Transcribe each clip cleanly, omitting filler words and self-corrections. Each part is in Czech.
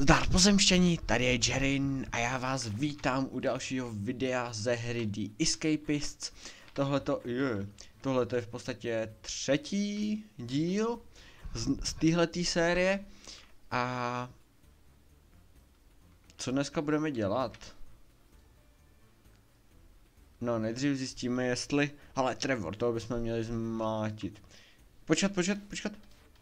Zdar pozemštění, tady je Jerin a já vás vítám u dalšího videa ze hry The Escapists. Tohleto je v podstatě třetí díl z téhletý série. A co dneska budeme dělat? No, nejdřív zjistíme, jestli... Ale Trevor, toho bychom měli zmlátit. Počkat.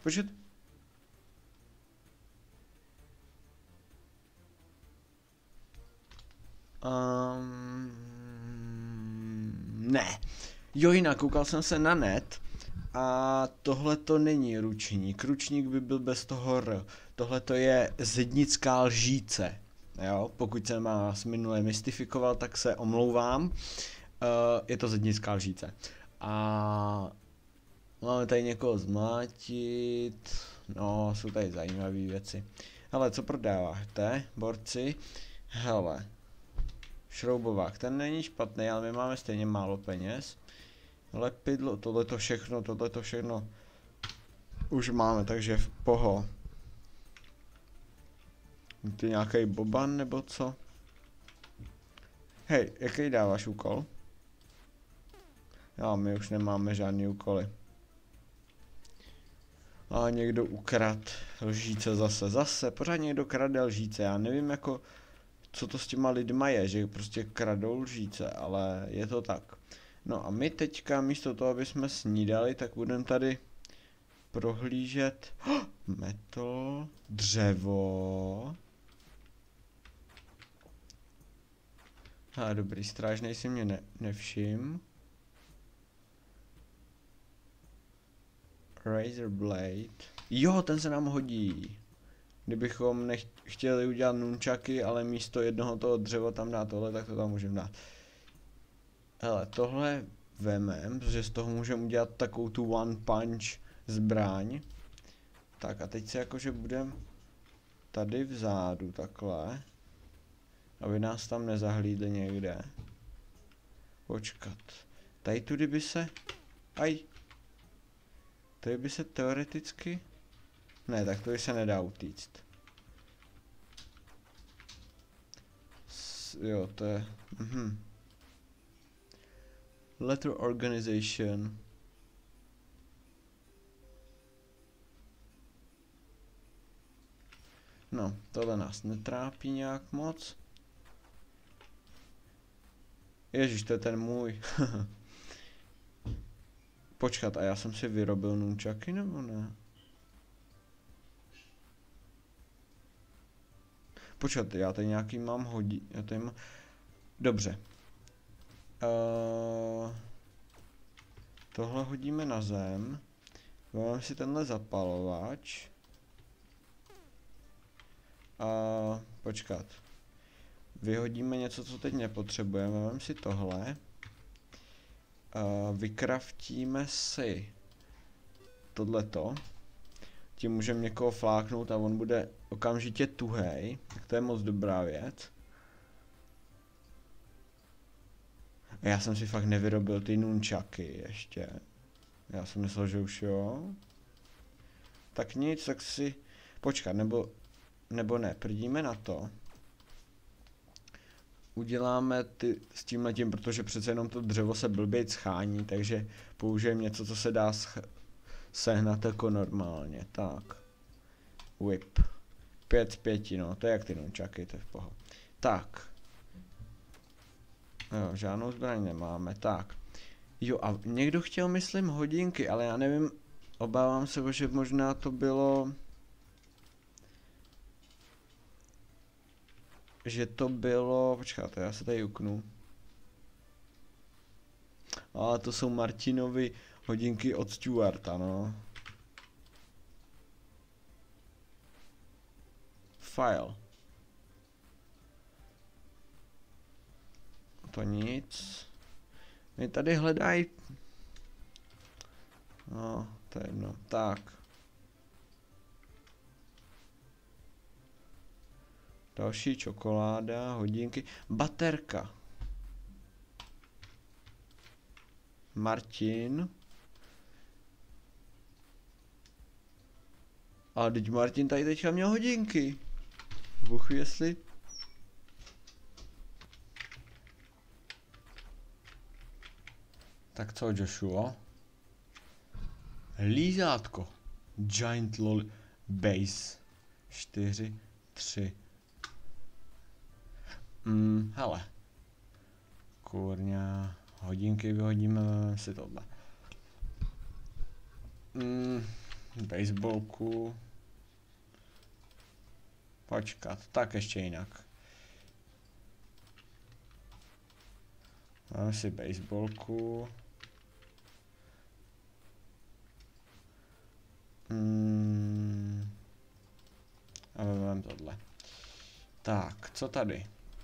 Ne. Jo, jinak koukal jsem se na net a tohle to není ručník. Ručník by byl bez toho R. Tohle to je zednická lžíce. Jo, pokud jsem vás minule mystifikoval, tak se omlouvám. Je to zednická lžíce. A máme tady někoho zmlátit. No, jsou tady zajímavé věci. Hele, co prodáváte, borci? Hele. Šroubovák, ten není špatný, ale my máme stejně málo peněz. Lepidlo, tohleto všechno už máme, takže v poho. Ty nějaký boban nebo co? Hej, jaký dáváš úkol? Jo, my už nemáme žádný úkoly. A někdo ukrad lžíce zase, pořád někdo krade lžíce, já nevím jako... Co to s těma lidma je, že prostě kradou lžíce, ale je to tak. No a my teďka místo toho, aby jsme snídali, tak budeme tady prohlížet metal, dřevo. Dobrý, strážnej si mě nevšim. Razor blade. Jo, ten se nám hodí. Kdybychom chtěli udělat nunčaky, ale místo jednoho toho dřeva tam dát tohle, tak to tam můžeme dát. Hele, tohle vemem, protože z toho můžeme udělat takovou tu one punch zbraň. Tak a teď se jakože budeme tady vzadu takhle, aby nás tam nezahlídli někde. Počkat. Tady tudy by se... Tady by se teoreticky... Ne, tak to se nedá utíct. Jo, to je... Letter organization. No, tohle nás netrápí nějak moc. Ježíš, to je ten můj. Počkat, a já jsem si vyrobil nunčaky nebo ne? Počkat, já tady nějaký mám hodí... Já tady mám... Dobře. Tohle hodíme na zem. Vezmeme si tenhle zapalovač. Počkat. Vyhodíme něco, co teď nepotřebujeme. Vezmeme si tohle. Vykraftíme si tohleto. Tím můžeme někoho fláknout a on bude okamžitě tuhej, tak to je moc dobrá věc. A já jsem si fakt nevyrobil ty nunčaky ještě. Já jsem myslel, že už jo. Tak nic, tak si... Počkat, nebo ne, prdíme na to. Uděláme ty s tímhletím, protože přece jenom to dřevo se blbě schání, takže použijeme něco, co se dá sehnat jako normálně, tak. Whip. 5 z 5, no, to je jak ty nunčaky, to je v pohodě. Tak. Jo, žádnou zbraň nemáme, tak. Jo, a někdo chtěl, myslím, hodinky, ale já nevím, obávám se, že možná to bylo... Počkáte, já se tady uknu. Ale to jsou Martinovy hodinky od Stuarta, no. File. To nic. My tady hledají... No, to je jedno. Tak. Další čokoláda, hodinky. Baterka. Martin. Ale teď Martin tady teďka měl hodinky. Bůh jestli. Tak co, Joshua? Lízátko. Giant lolly. Base. 4, 3. Hele. Kurňa. Hodinky vyhodíme si tohle. Baseballku. Počkat, tak ještě jinak. Máme si baseballku. A vezmeme tohle. Tak, co tady?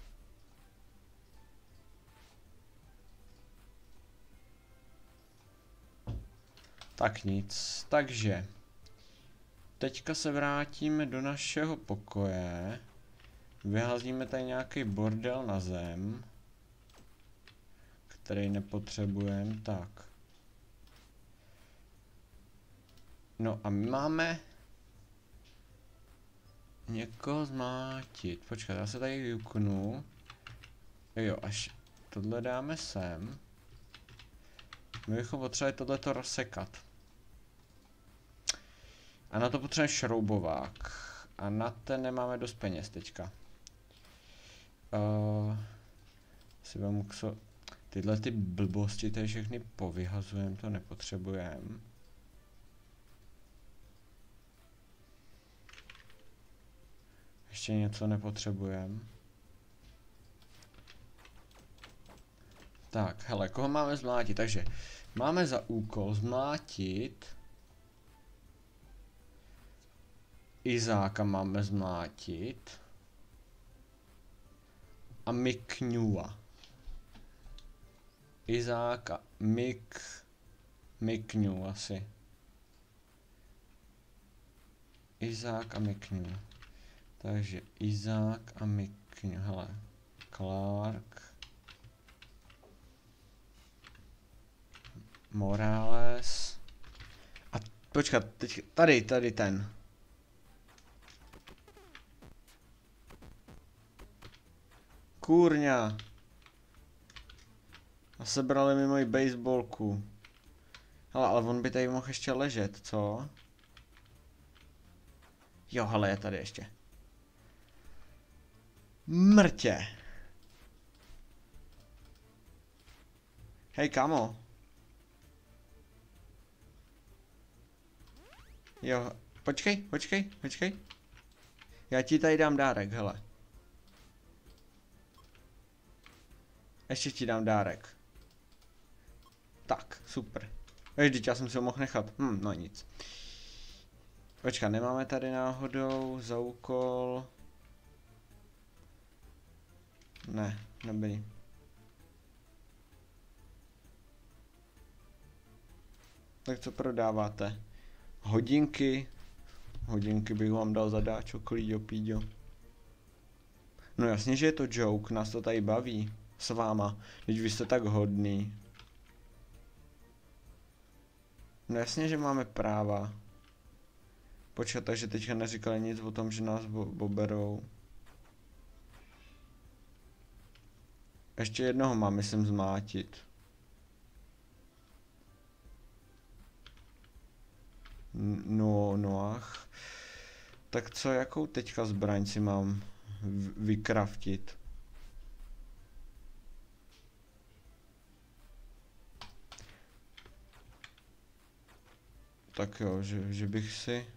Tak nic, takže teďka se vrátíme do našeho pokoje. Vyházíme tady nějaký bordel na zem, který nepotřebujeme, tak. No a my máme někoho zmátit. Počkat, já se tady juknu. Jo, až tohle dáme sem. My bychom potřebovali tohleto rozsekat. A na to potřebujeme šroubovák. A na ten nemáme dost peněz teďka. Si vemu tyhle ty blbosti tady všechny povyhazujeme, to nepotřebujeme. Ještě něco nepotřebujeme. Tak, hele, koho máme zmlátit? Takže máme za úkol zmlátit. Izáka máme zmlátit. A Mikňua. Izáka, Mikňu asi. Izák a Mikňu. Takže Izák a Mikňu, hele. Clark. Morales. A počkat, teď, tady ten. Kurňa. A sebrali mi moji baseballku. Hele, ale on by tady mohl ještě ležet, co? Jo, hele, je tady ještě. Mrtě. Hej, kamo. Jo, počkej. Já ti tady dám dárek, hele. Ještě ti dám dárek. Tak, super. Vždyť já jsem si ho mohl nechat. No nic. Počkat, nemáme tady náhodou za úkol. Ne, nebyl. Tak co prodáváte? Hodinky. Hodinky bych vám dal zadáčo, klíďo, píďo. No jasně, že je to joke, nás to tady baví. S váma, teď vy jste tak hodný. No jasně, že máme práva. Počkat, takže teďka neříkali nic o tom, že nás oberou. Ještě jednoho mám, myslím, zmátit. Noach. Tak co, jakou teďka zbraň si mám vykraftit? Tak jo, že bych si...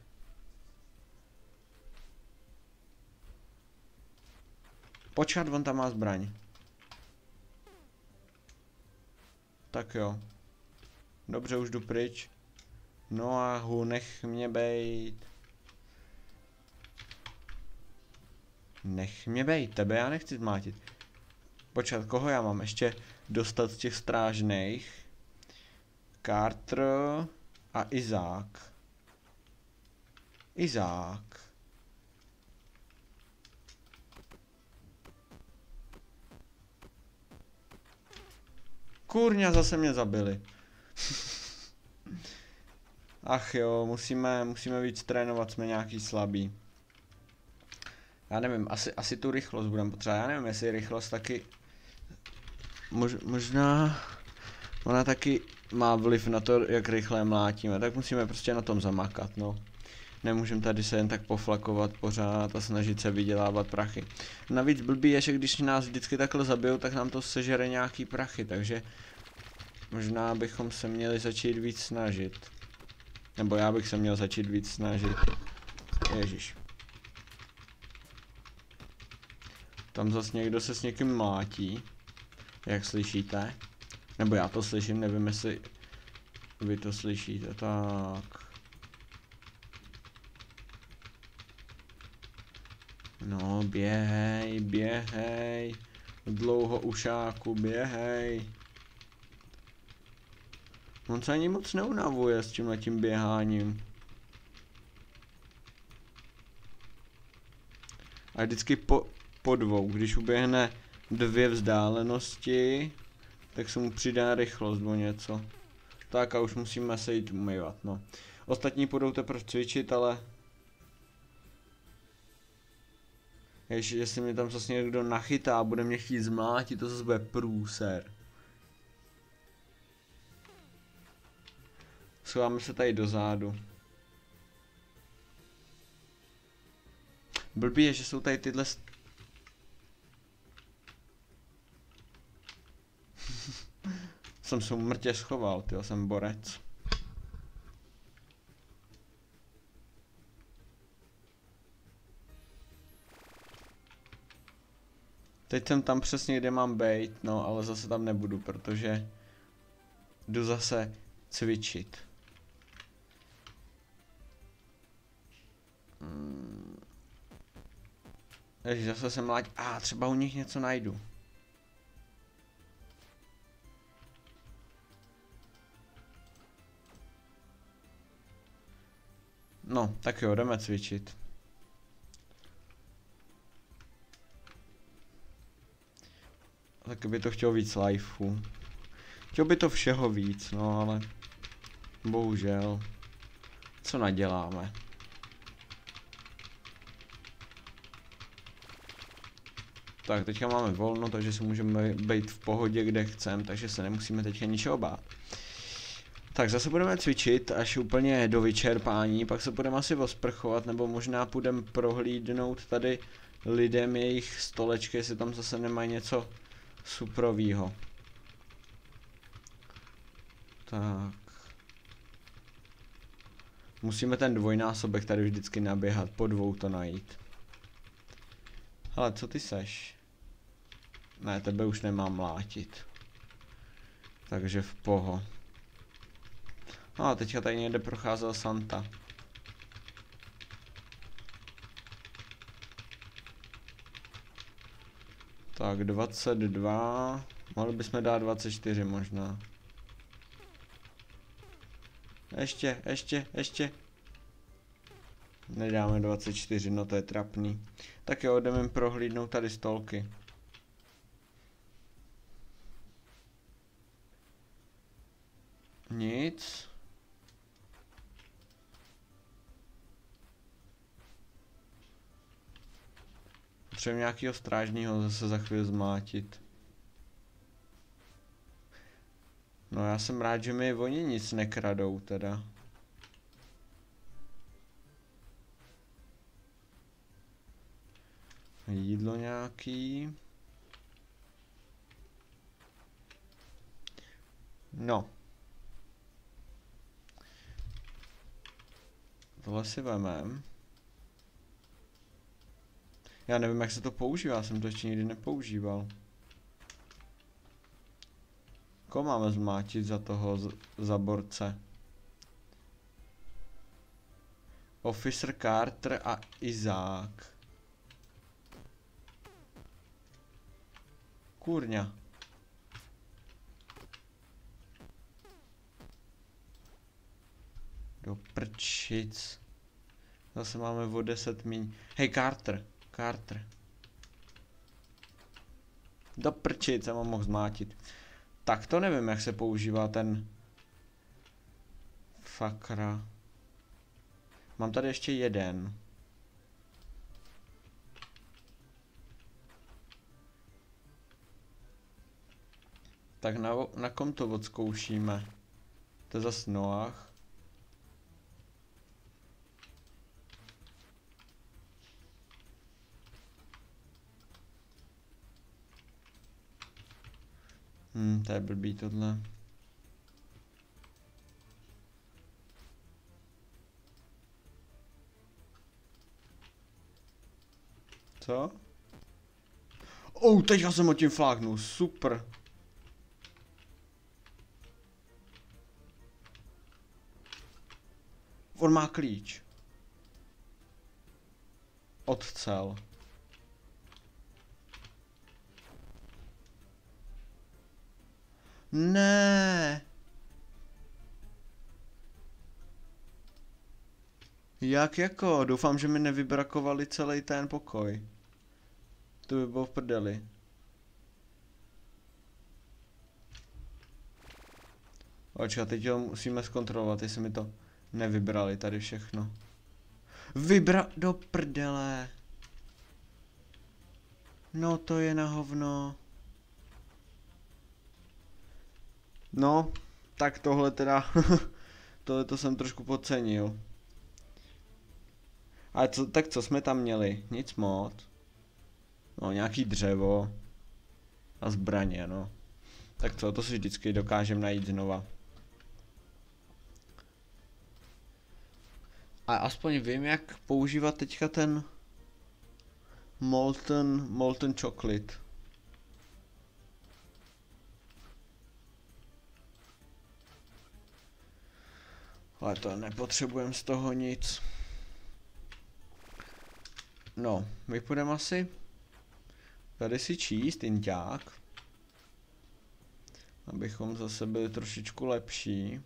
Počkat, on tam má zbraň. Tak jo. Dobře, už jdu pryč. Noahu, nech mě bejt. Nech mě bejt, tebe já nechci zmátit. Počkat, koho já mám ještě dostat z těch strážných? Carter a Izák. Izák. Kurňa, zase mě zabili. Ach jo, musíme víc trénovat, jsme nějaký slabí. Já nevím, asi tu rychlost budeme potřebovat. Já nevím, jestli rychlost taky... Možná... Ona taky má vliv na to, jak rychle mlátíme, tak musíme prostě na tom zamakat, no. Nemůžeme tady se jen tak poflakovat pořád a snažit se vydělávat prachy. Navíc blbý je, že když nás vždycky takhle zabijou, tak nám to sežere nějaký prachy, takže... Možná bychom se měli začít víc snažit. Nebo já bych se měl začít víc snažit. Ježíš. Tam zase někdo se s někým mlátí. Jak slyšíte? Nebo já to slyším, nevím jestli vy to slyšíte, tak. No, běhej, běhej. Dlouho ušáku, běhej. On se ani moc neunavuje s tímhletím běháním. A vždycky po dvou, když uběhne 2 vzdálenosti, tak se mu přidá rychlost o něco. Tak a už musíme se jít umývat, no. Ostatní půjdou teprve cvičit, ale... Jestli mě tam zase někdo nachytá a bude mě chtít zmlátit, to zase bude průser. Schováme se tady dozadu. Blbý je, že jsou tady tyhle... Jsem se mrtě schoval, tyjo, jsem borec. Teď jsem tam přesně, kde mám být, no ale zase tam nebudu, protože jdu zase cvičit. Takže zase jsem mládí. Třeba u nich něco najdu. No, tak jo, jdeme cvičit. Tak by to chtělo víc lifeu. Chtěl by to všeho víc, no ale... Bohužel. Co naděláme? Tak, teďka máme volno, takže si můžeme být v pohodě, kde chceme, takže se nemusíme teďka ničeho bát. Tak zase budeme cvičit až úplně do vyčerpání, pak se budeme asi osprchovat, nebo možná půjdeme prohlídnout tady lidem jejich stolečky, jestli tam zase nemají něco suprovýho. Tak. Musíme ten dvojnásobek tady vždycky naběhat, po 2 to najít. Hele, co ty seš? Ne, tebe už nemám mlátit. Takže v poho. A teďka tady někde procházel Santa. Tak 22. Mohli bychom dát 24 možná. Ještě. Nedáme 24, no to je trapný. Tak jo, jdeme prohlídnout tady stolky. Nic. Potřebujeme nějakého strážního zase za chvíli zmátit. No já jsem rád, že mi oni nic nekradou teda. Jídlo nějaký. No. Tohle si vemem. Já nevím, jak se to používá, jsem to ještě nikdy nepoužíval. Koho máme zmátit za toho zaborce? Officer Carter a Izák. Kurňa. Do prčic. Zase máme o 10 míň. Hej, Carter. Do prčic, jsem ho mohl zmátit. Tak to nevím, jak se používá ten... Fakra. Mám tady ještě jeden. Tak na kom to odzkoušíme? To je zas Noach. To je blbý tohle. Co? Teď já jsem ho tím fláknul, super. On má klíč. Odcel. Ne. Jak jako? Doufám, že mi nevybrakovali celý ten pokoj. To by bylo v prdeli. Očka, teď ho musíme zkontrolovat, jestli mi to nevybrali tady všechno. Do prdele. No to je na hovno. No, tak tohle teda, tohle to jsem trošku podcenil. Ale co jsme tam měli? Nic moc. No, nějaký dřevo. A zbraně, no. Tak co, to si vždycky dokážeme najít znova. A aspoň vím, jak používat teďka ten molten chocolate. Ale to nepotřebujeme z toho nic. No, my půjdeme asi tady si číst inťák. Abychom zase byli trošičku lepší.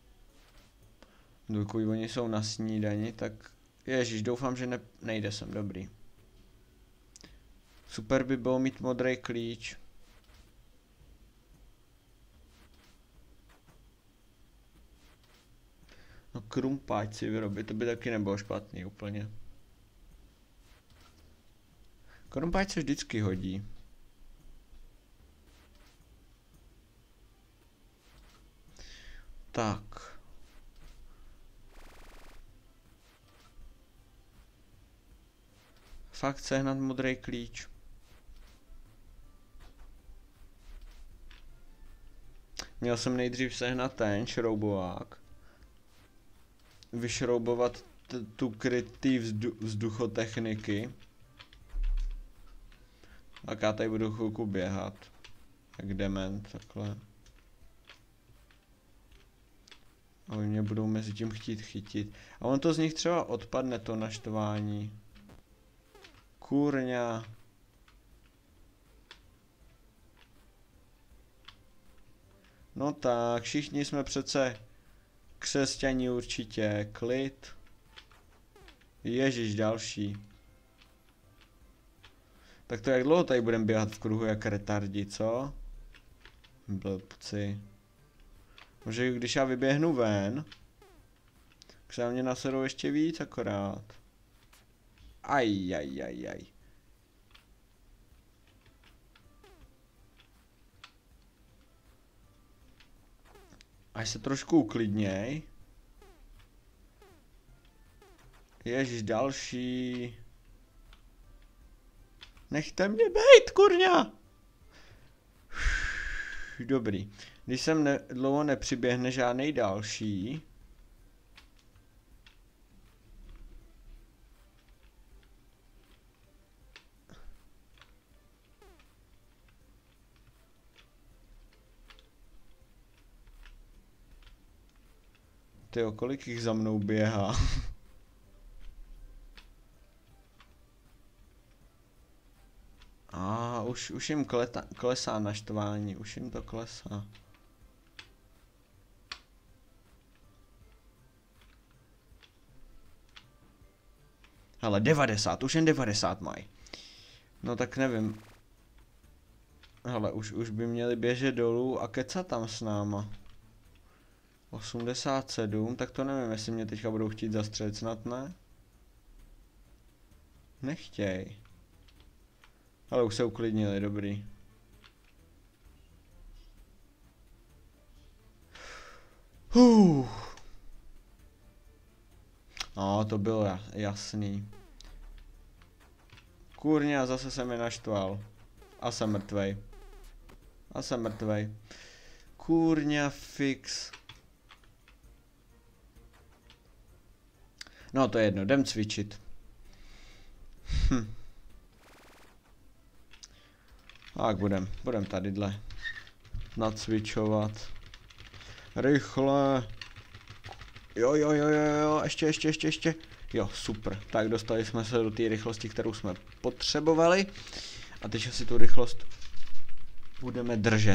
Dokud oni jsou na snídani, tak... Ježíš, doufám, že nejde sem, dobrý. Super by bylo mít modrý klíč. No krumpáč si vyrobit, to by taky nebylo špatný úplně. Krumpáč se vždycky hodí. Tak. Fakt sehnat modrý klíč. Měl jsem nejdřív sehnat ten šroubovák. Vyšroubovat tu krytý vzduchotechniky. Tak já tady budu chvilku běhat. Jak dement, takhle. A oni mě budou mezi tím chtít chytit. A on to z nich třeba odpadne, to naštvání. Kurňa. No tak, všichni jsme přece křesťani určitě. Klid. Ježíš, další. Tak to jak dlouho tady budeme běhat v kruhu jak retardi, co? Blbci. Možná když já vyběhnu ven, tak se na mě naserou ještě víc akorát. Aj. Až se trošku uklidněj. Ježíš, další. Nechte mě bejt, kurňa! Dobrý. Když sem dlouho nepřiběhne žádnej další. Tyjo, kolik jich za mnou běhá? Už jim klesá naštvání, už jim to klesá. Hele, 90, už jen 90 mají. No tak nevím. Hele, už by měli běžet dolů a kecat tam s náma. 87, tak to nevím, jestli mě teďka budou chtít zastřelit, snad ne? Nechtěj. Ale už se uklidnili, dobrý. No, to bylo jasný. Kurňa, zase jsem je naštval. A jsem mrtvej. Kurňa fix. No to je jedno, jdem cvičit. Tak budem tadyhle nacvičovat. Rychle. Jo, ještě. Jo, super. Tak dostali jsme se do té rychlosti, kterou jsme potřebovali. A teď si tu rychlost budeme držet.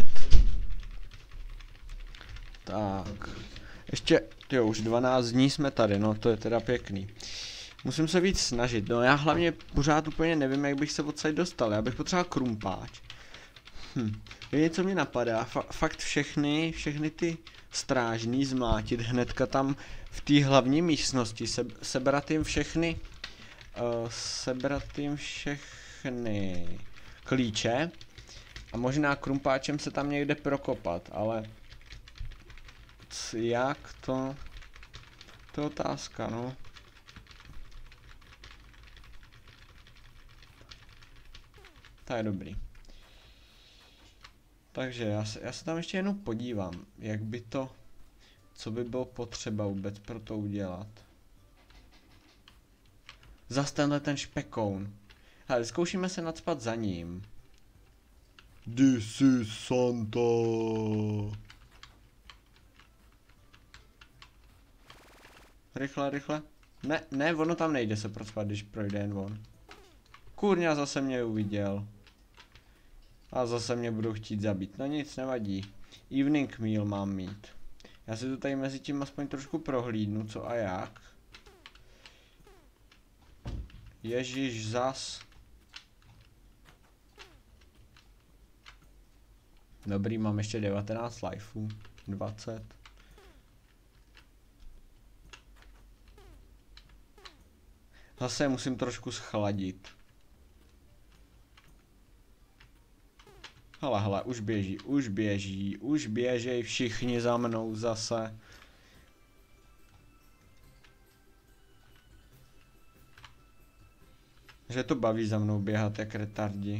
Tak. Ještě, jo, už 12 dní jsme tady, no to je teda pěkný. Musím se víc snažit, no já hlavně pořád úplně nevím, jak bych se odsaď dostal, já bych potřeboval krumpáč. Je něco mě napadá, fakt všechny ty strážný zmlátit hnedka tam v té hlavní místnosti, sebrat jim všechny klíče a možná krumpáčem se tam někde prokopat, ale jak to? To je otázka, no. To je dobrý. Takže já se tam ještě jenom podívám, jak by to, co by bylo potřeba vůbec pro to udělat. Zas tenhle ten špekoun. Hele, zkoušíme se nacpat za ním. This is Santa. Rychle. Ne, ono tam nejde se procpat, když projde jen on. Kurňa, zase mě uviděl. A zase mě budou chtít zabít. No nic, nevadí. Evening meal mám mít. Já si to tady mezi tím aspoň trošku prohlídnu, co a jak. Ježíš, zas. Dobrý, mám ještě 19 lifeů. 20. Zase musím trošku schladit. Hele, už běží všichni za mnou zase. Že to baví za mnou běhat jak retardi.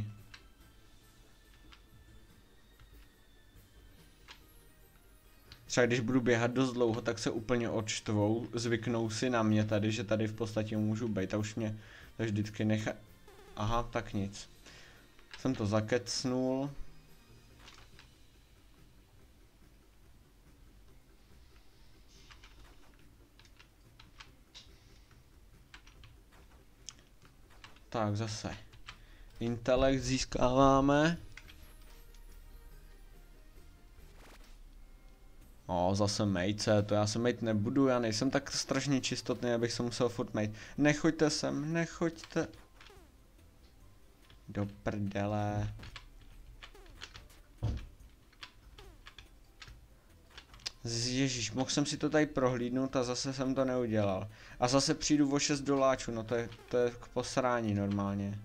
Třeba když budu běhat dost dlouho, tak se úplně odštvou, zvyknou si na mě tady, že tady v podstatě můžu být a už mě to vždycky nechá... Aha, tak nic. Jsem to zakecnul. Tak zase. Intelekt získáváme. O, zase mejce, to já se mejt nebudu, já nejsem tak strašně čistotný, abych se musel furt mejt. Nechoďte sem, nechoďte. Do prdele. Ježíš, mohl jsem si to tady prohlídnout a zase jsem to neudělal. A zase přijdu o 6 doláčů, no to je k posrání normálně.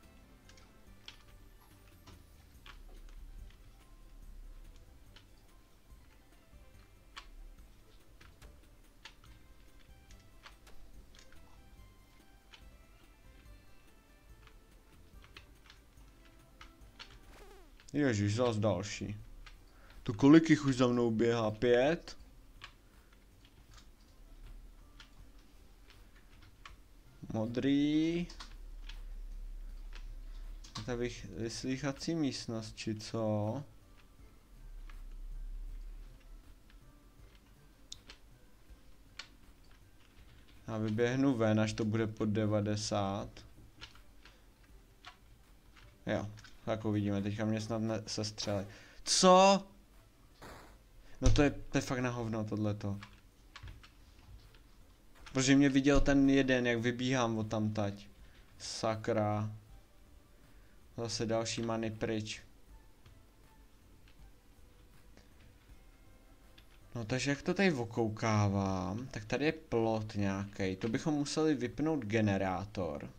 Ježíš, zas další. To kolik jich už za mnou běhá? 5? Modrý. Tady vyslýchací místnost, či co? Já vyběhnu ven, až to bude pod 90. Jo, tak uvidíme, teďka mě snad sestřelí. Co? No to je fakt na hovno tohleto. Protože mě viděl ten jeden, jak vybíhám od tamtať. Sakra. Zase další many pryč. No takže jak to tady okoukávám, tak tady je plot nějaký. To bychom museli vypnout generátor.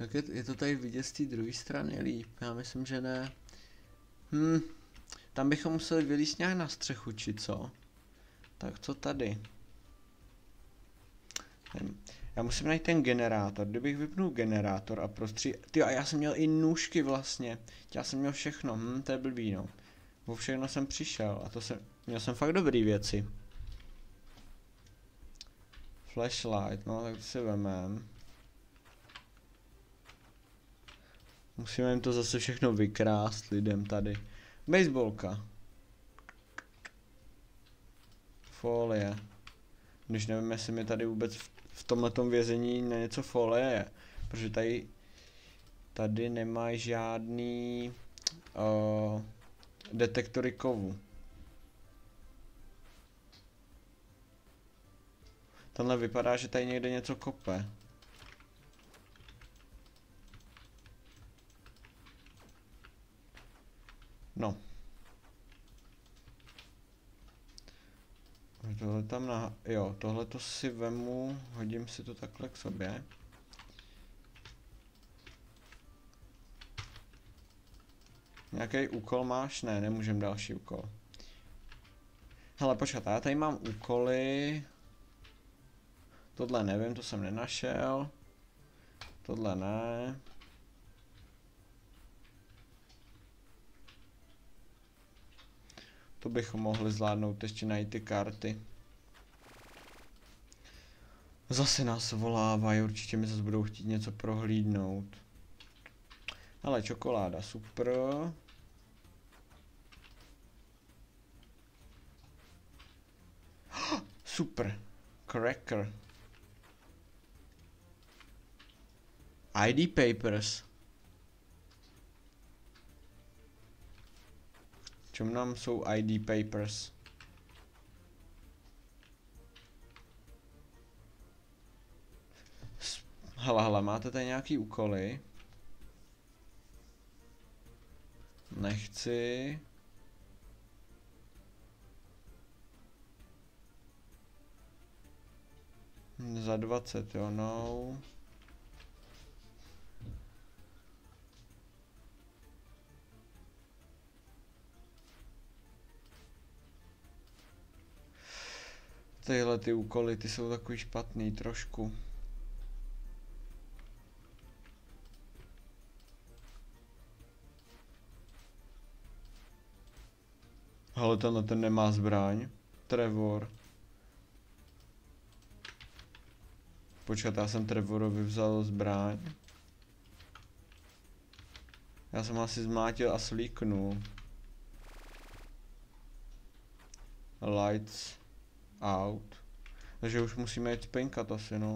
Tak je to tady vidět z té druhé strany líp, já myslím, že ne. Tam bychom museli vylízt nějak na střechu, či co? Tak co tady? Já musím najít ten generátor, kdybych vypnul generátor a Tyjo, a já jsem měl i nůžky vlastně. Já jsem měl všechno, to je blbý no. O všechno jsem přišel a měl jsem fakt dobrý věci. Flashlight, no tak to si vemem. Musíme jim to zase všechno vykrást lidem tady. Baseballka. Folie. Když nevím, jestli mi tady vůbec v tomhletom vězení na něco folie je. Protože tady nemají žádný detektory kovu. Tenhle vypadá, že tady někde něco kope. No. Tohle tam jo, tohle to si vemu, hodím si to takhle k sobě. Nějaký úkol máš? Ne, nemůžem další úkol. Hele, počkat, já tady mám úkoly. Tohle nevím, to jsem nenašel. Tohle ne. To bychom mohli zvládnout, ještě najít ty karty. Zase nás volávají, určitě mi zase budou chtít něco prohlídnout. Ale čokoláda, super. Super. Cracker. ID papers. Čem nám jsou ID papers? Hele, máte tady nějaký úkoly? Nechci. Za 20, jo, no. Tyhle ty úkoly, ty jsou takový špatný trošku. Ale tenhle ten nemá zbraň. Trevor. Počkat, já jsem Trevorovi vzal zbraň. Já jsem asi zmátil a slíknul. Lights out. Takže už musíme jít spinkat asi, no.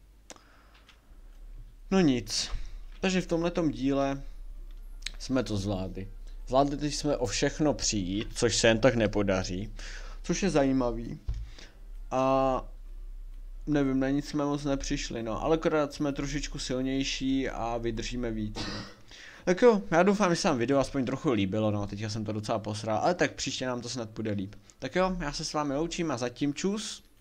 No nic. Takže v tomhletom díle jsme to zvládli. Zvládli jsme o všechno přijít, což se jen tak nepodaří. Což je zajímavý. A nevím, na nic jsme moc nepřišli, no. Ale akorát jsme trošičku silnější a vydržíme víc, no. Tak jo, já doufám, že se vám video aspoň trochu líbilo, no. Teďka jsem to docela posral, ale tak příště nám to snad půjde líp. Tak jo, já se s vámi loučím a zatím čus.